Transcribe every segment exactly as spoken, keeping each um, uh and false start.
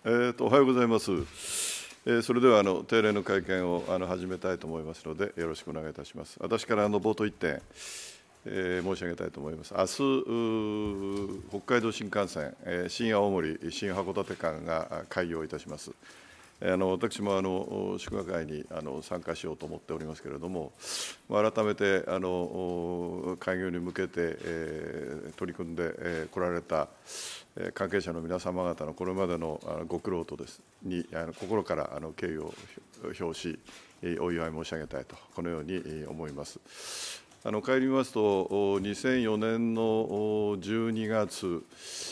えー、とおはようございます。えー、それではあの定例の会見をあの始めたいと思いますので、よろしくお願いいたします。私からあの冒頭いってん、えー、申し上げたいと思います。明日、北海道新幹線、えー、新青森、新函館間が開業いたします。あの私もあの祝賀会にあの参加しようと思っておりますけれども、改めてあの開業に向けて、えー、取り組んでこ、えー、られた関係者の皆様方のこれまでのご苦労とですにあの心からあの敬意を表し、お祝い申し上げたいと、このように思います。あの帰りますと、にせんよねんのじゅうにがつ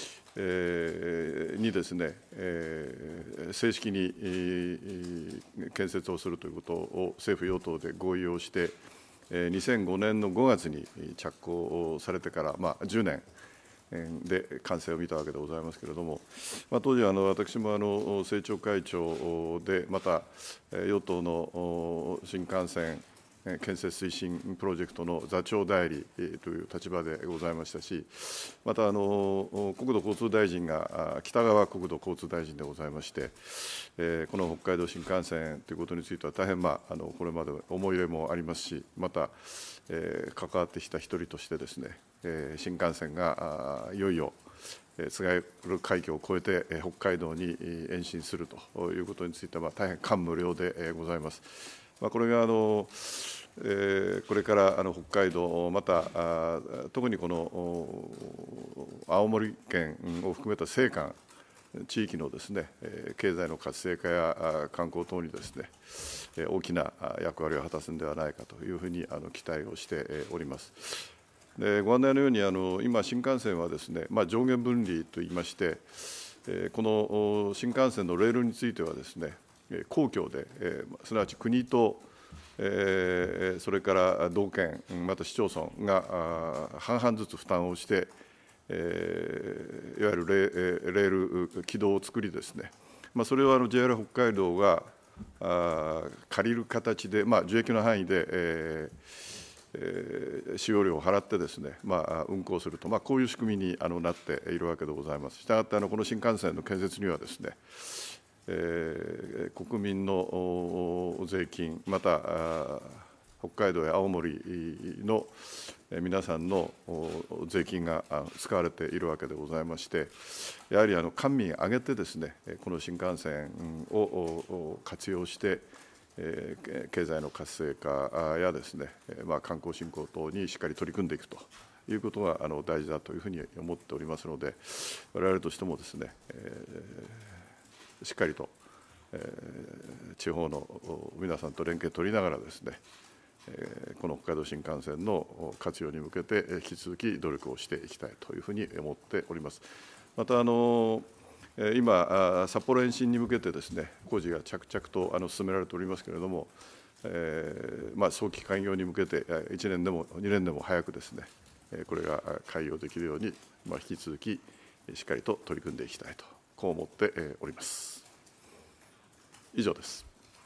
にですね、正式に建設をするということを政府・与党で合意をして、にせんごねんのごがつに着工されてから、まあ、じゅうねんで完成を見たわけでございますけれども、まあ、当時あの私もあの政調会長で、また与党の新幹線建設推進プロジェクトの座長代理という立場でございましたし、またあの国土交通大臣が北川国土交通大臣でございまして、この北海道新幹線ということについては大変、まあ、あのこれまで思い入れもありますし、また関わってきた一人としてですね、新幹線がいよいよ津軽海峡を越えて北海道に延伸するということについては大変感無量でございます。まあ、これがあのえー、これからあの北海道、またあ特にこの青森県を含めた青函地域のですね、経済の活性化や観光等にですね、大きな役割を果たすのではないかというふうにあの期待をしております。でご案内のようにあの今、新幹線はですね、まあ、上下分離といいまして、この新幹線のレールについてはですね、公共で、すなわち国とえー、それから道県、また市町村が半々ずつ負担をして、えー、いわゆるレレール、軌道を作りですね、まあ、それをあの ジェイアール 北海道があ借りる形で、まあ、受益の範囲で、えーえー、使用料を払ってですね、まあ、運行すると、まあ、こういう仕組みにあのなっているわけでございます。したがってあのこの新幹線の建設にはですね、えー、国民の税金、また北海道や青森の皆さんの税金が使われているわけでございまして、やはりあの官民挙げてですね、この新幹線を活用して、経済の活性化やですね、まあ、観光振興等にしっかり取り組んでいくということがあの大事だというふうに思っておりますので、我々としてもですね、えーしっかりと、えー、地方の皆さんと連携を取りながらですね、えー、この北海道新幹線の活用に向けて引き続き努力をしていきたいというふうに思っております。またあの今、札幌延伸に向けてですね、工事が着々とあの進められておりますけれども、えーまあ、早期開業に向けていちねんでもにねんでも早くですね、これが開業できるように、まあ、引き続きしっかりと取り組んでいきたいと、こう思っております。以上です。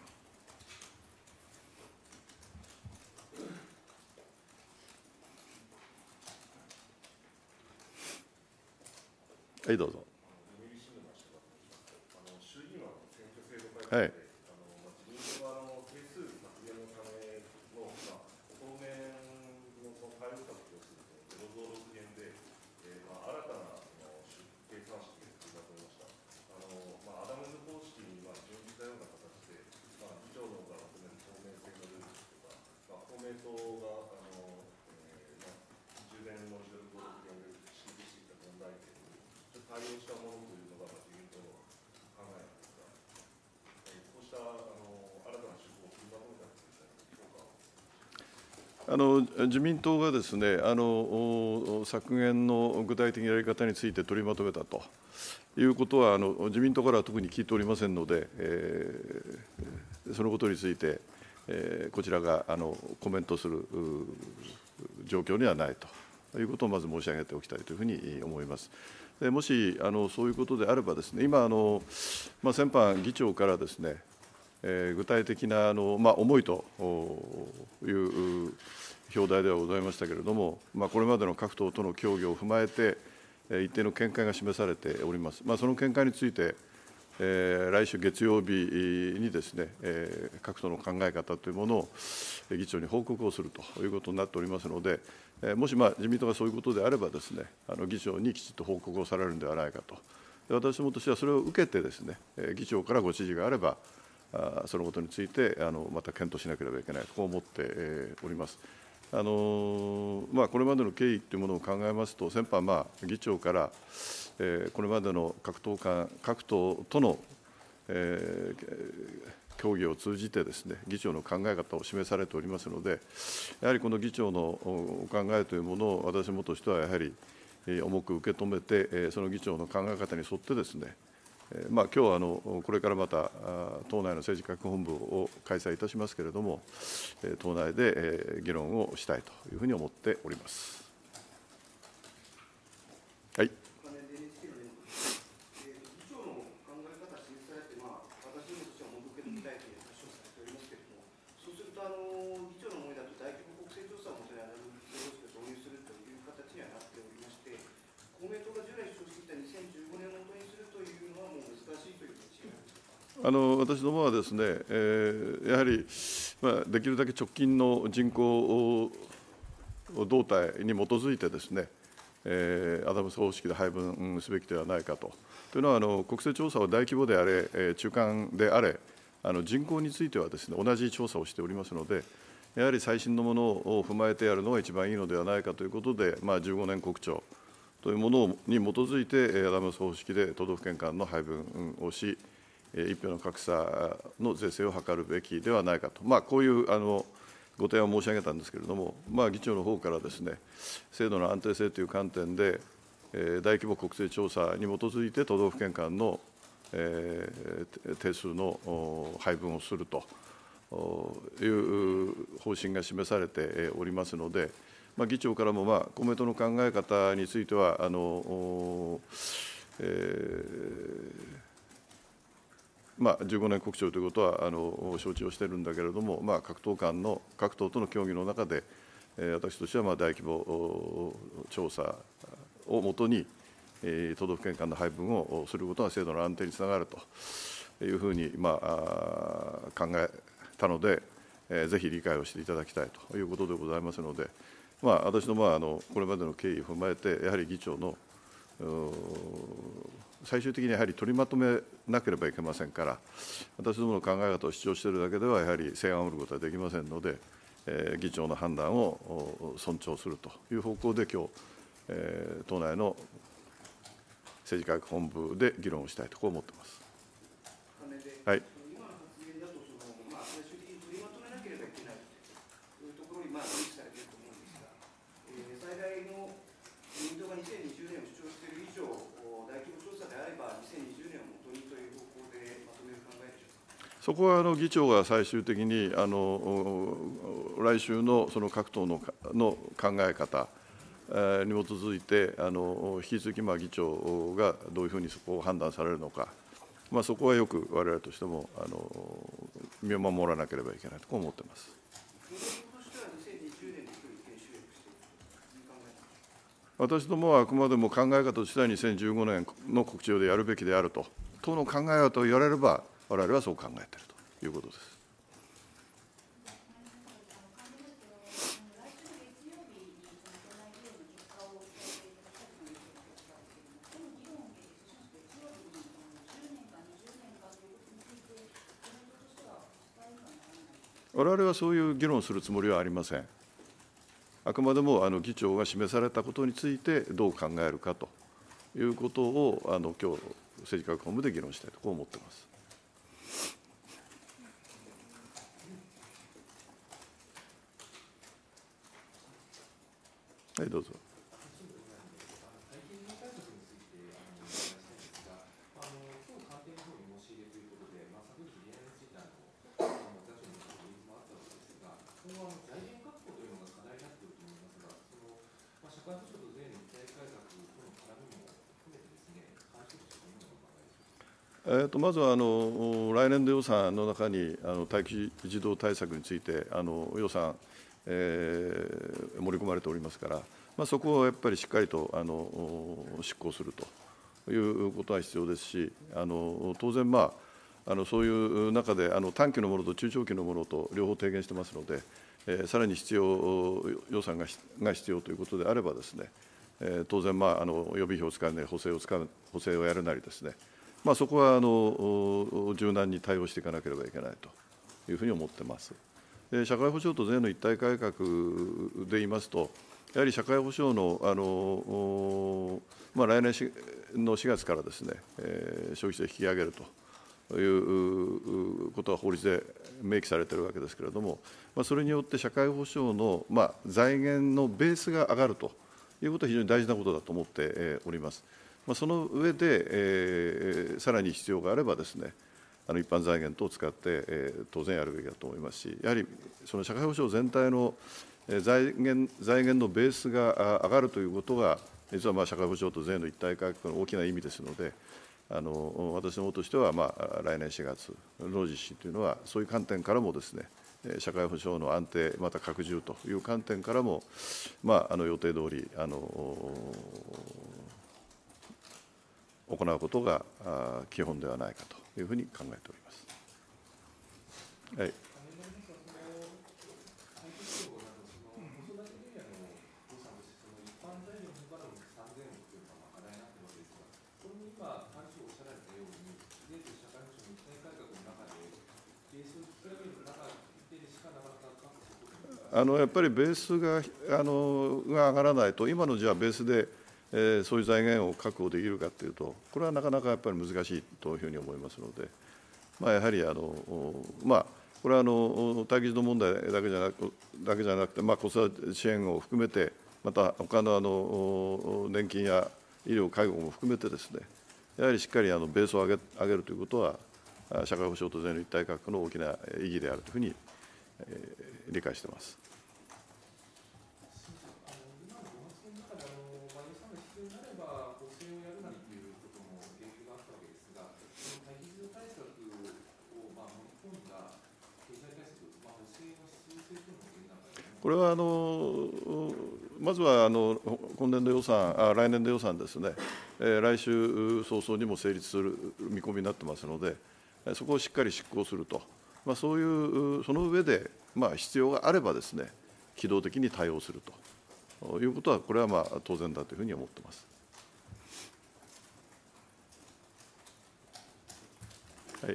はい、どうぞ。はい。あの自民党がですね、あの削減の具体的なやり方について取りまとめたということは、あの自民党からは特に聞いておりませんので、えー、そのことについて、えー、こちらがあのコメントする状況にはないということをまず申し上げておきたいというふうに思います。でもしあのそういうことであればですね、今あの、まあ、先般議長からですね、えー、具体的なあの、まあ、思いという表題ではございましたけれども、まあ、これまでの各党との協議を踏まえて、一定の見解が示されております。まあ、その見解について、 えー、来週月曜日にですね、えー、各党の考え方というものを議長に報告をするということになっておりますので、えー、もしまあ自民党がそういうことであればですね、あの議長にきちっと報告をされるのではないかと。私どもとしてはそれを受けてですね、議長からご指示があれば、そのことについてあのまた検討しなければいけないとこう思っております。あのまあ、これまでの経緯というものを考えますと、先般、まあ、議長から、えー、これまでの各党間、各党との、えー、協議を通じてですね、議長の考え方を示されておりますので、やはりこの議長のお考えというものを、私どもとしてはやはり、重く受け止めて、その議長の考え方に沿ってですね、まあ今日はあのこれからまた党内の政治各本部を開催いたしますけれども、党内で議論をしたいというふうに思っております。はい。あの私どもはですね、えー、やはり、まあ、できるだけ直近の人口動態に基づいてですね、えー、アダムス方式で配分すべきではないかと。というのは、あの国勢調査は大規模であれ、えー、中間であれ、あの人口についてはですね、同じ調査をしておりますので、やはり最新のものを踏まえてやるのが一番いいのではないかということで、まあ、じゅうごねん国帳というものに基づいて、アダムス方式で都道府県間の配分をし、一票の格差の是正を図るべきではないかと、まあ、こういうあのご提案を申し上げたんですけれども、まあ、議長の方からですね、制度の安定性という観点で、えー、大規模国勢調査に基づいて都道府県間の、えー、定数の配分をするという方針が示されておりますので、まあ、議長からも、まあ、公明党の考え方については、あのえーまあ、じゅうごねん国帳ということはあの承知をしているんだけれども、まあ、各党間の、各党との協議の中で、えー、私としてはまあ大規模調査をもとに、えー、都道府県間の配分をすることが制度の安定につながるというふうに、まあ、考えたので、えー、ぜひ理解をしていただきたいということでございますので、まあ、私どもはあのこれまでの経緯を踏まえて、やはり議長の最終的にやはり取りまとめなければいけませんから、私どもの考え方を主張しているだけでは、やはり成案を得ることはできませんので、えー、議長の判断を尊重するという方向で、今日、えー、党内の政治改革本部で議論をしたいとこう思っています。はい。そこはあの議長が最終的にあの来週のその各党のの考え方に基づいて、あの引き続きまあ議長がどういうふうにそこを判断されるのか、まあ、そこはよく我々としてもあの身を守らなければいけないと思っています。私どもはあくまでも考え方としてはにせんじゅうごねんの国帳でやるべきであると、党の考え方と言われれば、我々はそう考えているということです。我々はそういう議論をするつもりはありません。あくまでもあの議長が示されたことについてどう考えるかということを、あの今日政治改革本部で議論したいとこう思っています。はい、どうぞ。えー、とまずはあの来年度予算の中にあの待機児童対策についてあの予算、えー、盛り込まれておりますから、まあ、そこをやっぱりしっかりとあの執行するということは必要ですし、あの当然、まあ、あのそういう中であの短期のものと中長期のものと両方提言してますので、えー、さらに必要予算がが必要ということであればですね、えー、当然、まあ、あの予備費を使うなり補正を使う補正をやるなりですね、まあ、そこはあの柔軟に対応していかなければいけないというふうに思っています。社会保障と税の一体改革で言いますと、やはり社会保障の、あのまあ、来年のしがつからですね、えー、消費税引き上げるということは法律で明記されているわけですけれども、まあ、それによって社会保障の、まあ、財源のベースが上がるということは非常に大事なことだと思っております。まあ、その上で、えー、さらに必要があればですね、あの一般財源等を使って、えー、当然やるべきだと思いますし、やはりその社会保障全体の財源財源のベースが上がるということが、実はまあ社会保障と税の一体改革の大きな意味ですので、あの私どもとしては、まあ、来年しがつの実施というのは、そういう観点からもですね、社会保障の安定、また拡充という観点からも、まあ、あの予定通りあの行うことが基本ではないかというふうに考えております。はい。あのやっぱりベースがあのが上がらないと、今のじゃあベースで、えー、そういう財源を確保できるかというと、これはなかなかやっぱり難しいというふうに思いますので、まあ、やはりあの、まあ、これはあの待機児童問題だけじゃなくだけじゃなくて、まあ、子育て支援を含めて、また他のあの年金や医療、介護も含めてですね、やはりしっかりあのベースを上げ上げるということは、社会保障と税の一体改革の大きな意義であるというふうに、えー、理解しています。これはあのまずはあの今年度予算、あ来年度予算ですね、えー、来週早々にも成立する見込みになってますので、そこをしっかり執行すると、まあ、そういうその上で、まあ、必要があればですね、機動的に対応するということは、これはまあ当然だというふうに思っています。はい。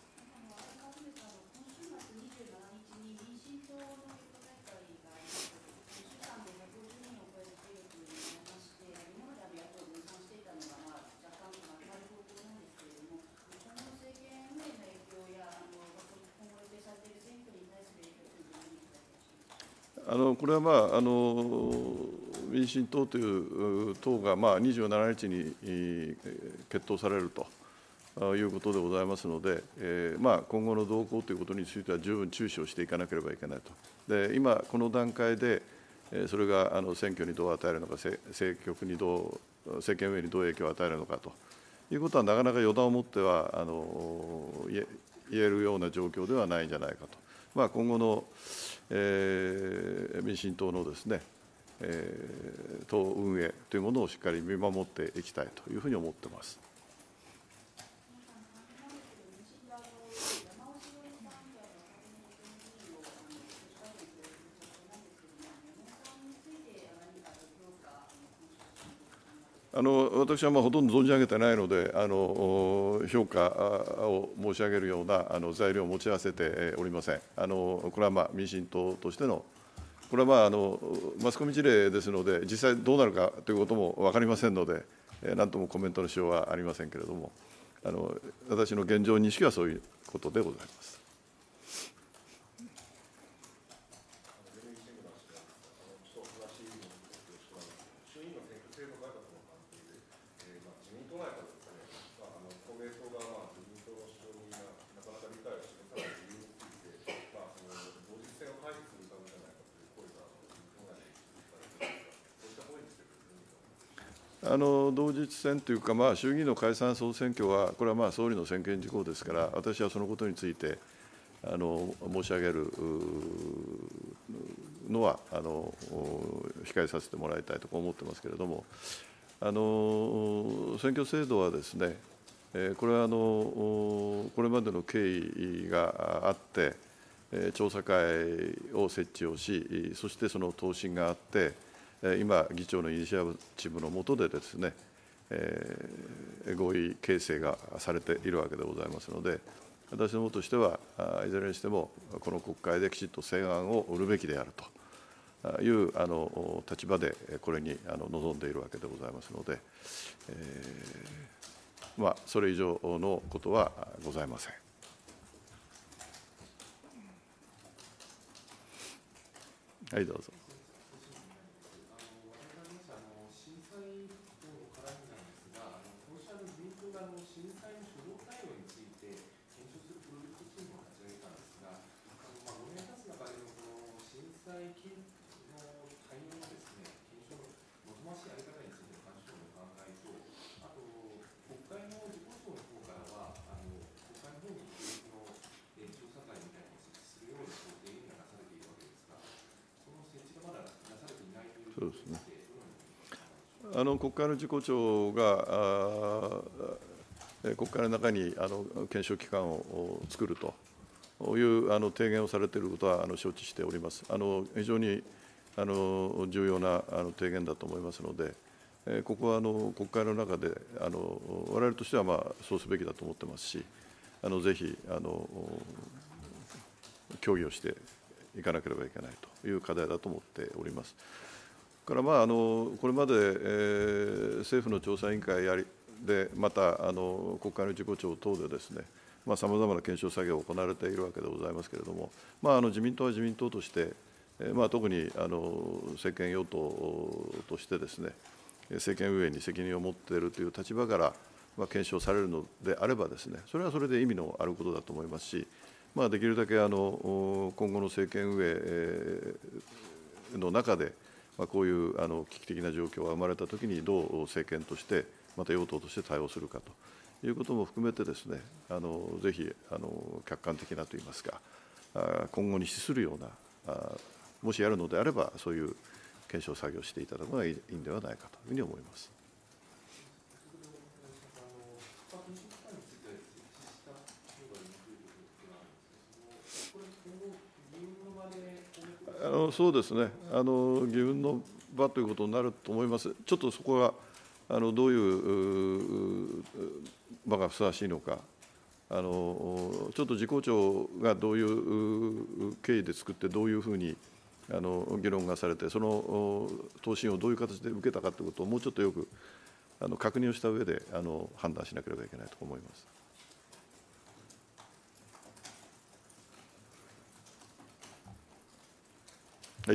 あのこれは、まあ、あの民進党という党が、まあ、にじゅうしちにちに決闘されるということでございますので、えーまあ、今後の動向ということについては十分注視をしていかなければいけないと。で今、この段階で、それがあの選挙にどう与えるのか、政局にどう、政権運営にどう影響を与えるのかということは、なかなか予断を持ってはあの言えるような状況ではないんじゃないかと。まあ、今後のえー、民進党のですね、えー、党運営というものをしっかり見守っていきたいというふうに思っています。あの私はまあほとんど存じ上げてないので、あの評価を申し上げるようなあの材料を持ち合わせておりません。あのこれはまあ民進党としての、これはまああのマスコミ事例ですので、実際どうなるかということも分かりませんので、何ともコメントのしようはありませんけれども、あの私の現状認識はそういうことでございます。あの同日選というか、まあ、衆議院の解散総選挙は、これはまあ総理の専権事項ですから、私はそのことについてあの申し上げるのはあの控えさせてもらいたいと思ってますけれども、ああの選挙制度はですね、これはあのこれまでの経緯があって、調査会を設置をし、そしてその答申があって、今、議長のイニシアチブの下でですね、合意形成がされているわけでございますので、私どもとしては、いずれにしても、この国会できちっと成案を売るべきであるというあの立場で、これにあの臨んでいるわけでございますので、えーまあ、それ以上のことはございません。はい、どうぞ。そうですね。あの国会の事故調が国会の中にあの検証機関を作るというあの提言をされていることはあの承知しております。あの非常にあの重要なあの提言だと思いますので、えここはあの国会の中であの我々としてはまあそうすべきだと思ってますし、あのぜひあの協議をしていかなければいけないという課題だと思っております。からまああのこれまで、えー、政府の調査委員会やりで、またあの国会の事故調等でですね、さまざまな検証作業が行われているわけでございますけれども、まあ、あの自民党は自民党として、えーまあ、特にあの政権与党としてですね、政権運営に責任を持っているという立場から、まあ、検証されるのであればですね、それはそれで意味のあることだと思いますし、まあ、できるだけあの今後の政権運営の中で、まあ、こういうあの危機的な状況が生まれたときに、どう政権として、また与党として対応するかということも含めてですね、あのぜひあの客観的なといいますか、今後に資するような、もしやるのであれば、そういう検証作業をしていただくのがいいんではないかというふうに思います。あのそうですね、あの議運の場ということになると思います。ちょっとそこはあのどういう場がふさわしいのか、あのちょっと事項庁がどういう経緯で作って、どういうふうにあの議論がされて、その答申をどういう形で受けたかということを、もうちょっとよくあの確認をした上であの判断しなければいけないと思います。はい。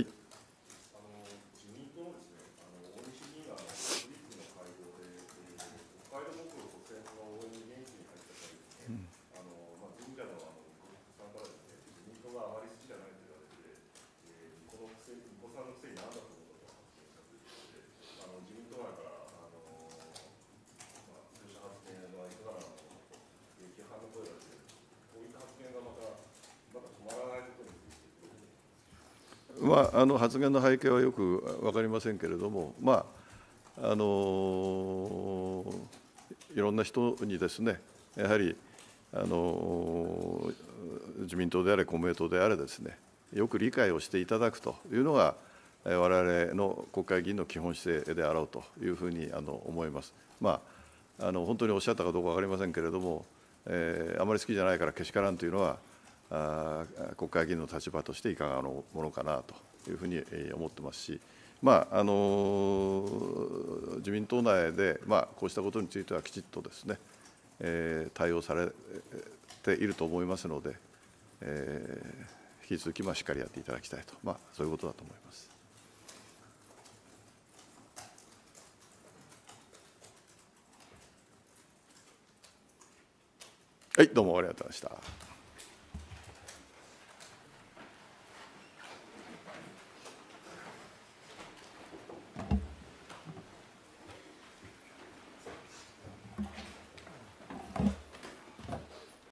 まあ、あの発言の背景はよく分かりませんけれども、まああのいろんな人にですね、やはり、あの自民党であれ、公明党であれですね、よく理解をしていただくというのが、我々の国会議員の基本姿勢であろうというふうにあの思います。まあ、あの本当におっしゃったかどうか分かりませんけれども、えー、あまり好きじゃないからけしからんというのは、あ国会議員の立場としていかがなものかなというふうに思ってますし、まああの自民党内で、まあ、こうしたことについてはきちっとですね、えー、対応されていると思いますので、えー、引き続きまあしっかりやっていただきたいと、まあ、そういうことだと思います。はい、どうもありがとうございました。